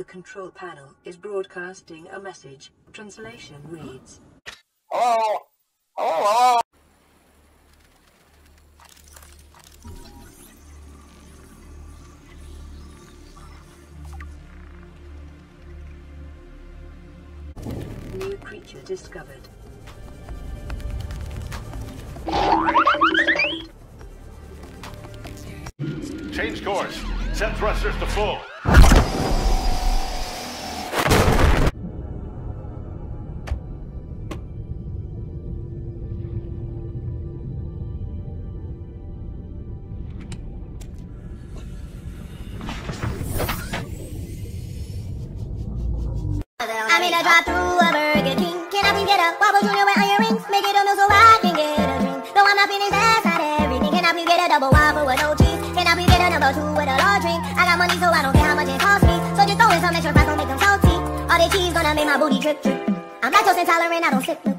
control panel is broadcasting a message. Translation reads: Hello? Hello? New creature discovered. Change course. Set thrusters to full. I'm in a drive-thru a Burger King. Can I please get a Whopper Jr. with onion rings? Make it a meal so I can get a drink. No, I'm not finished, that's not everything. Can I please get a double Whopper with no cheese? Can I please get a number 2 with a large drink? I got money so I don't care how much it costs me. So just throw in some extra fries, don't make them salty. All the cheese gonna make my booty drip drip. I'm lactose intolerant, I don't sip.